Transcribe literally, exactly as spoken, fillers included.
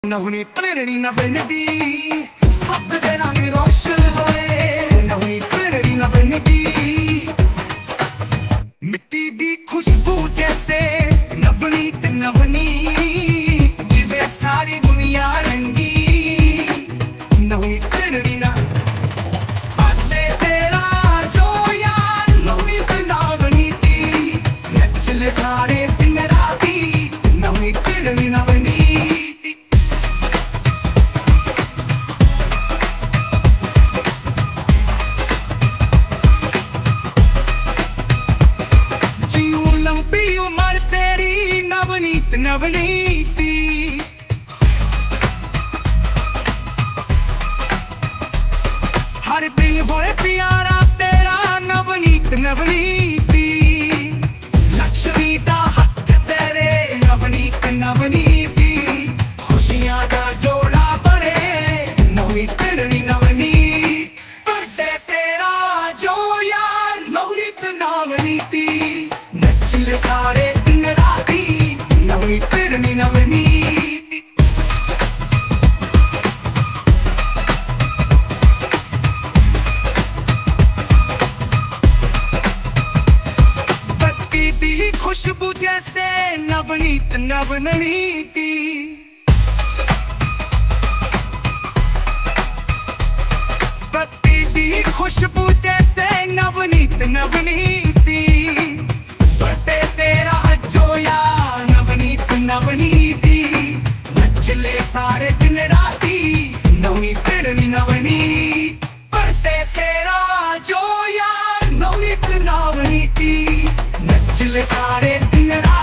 नवनी प्रेरणी न बनती सब दे रंग रोशन होए नवनी प्रेरणी न बनती मिट्टी दी खुशबू जैसे नवनीत नवनी जिवे सारी दुनिया रंगी नवनी प्रेरणी न आते तेरा जो यार नवनीत नवनीति नचले सारे दिन राती नवनी प्रेरणी न बनी नवनीति हर दिन होए प्यारा तेरा नवनीत नवनीति लक्ष्मी दा हथ तेरे नवनीत नवनीति खुशियां दा जोड़ा बने नवनीत प्रेरणी नवनीत बर्थडे तेरा जो यार नवनीत नवनीति नचले सारे दिन राती नवनीत प्रेरणी नवनीति बत्ती दी खुशबू जैसे नवनीत नवनीति बत्ती दी खुशबू जैसे नवनीत नवनीति बर्थडे तेरा जो यार नवनीत नवनीति नचले सारे दिन राती नवनीत प्रेरणी नवनीत बर्थडे तेरा जो यार नवनीत नवनीति नचले सारे दिन राती।